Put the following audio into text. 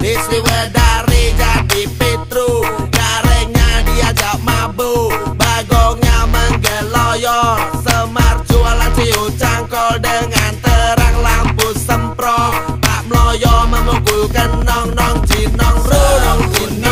Dari jadi Petru, garengnya diajak mabuk, Bagongnya menggeloyor. Semar jualan ciu cangkol dengan terang lampu semprot. Pak Mloyo memukul kenong nong jinong runong jinong.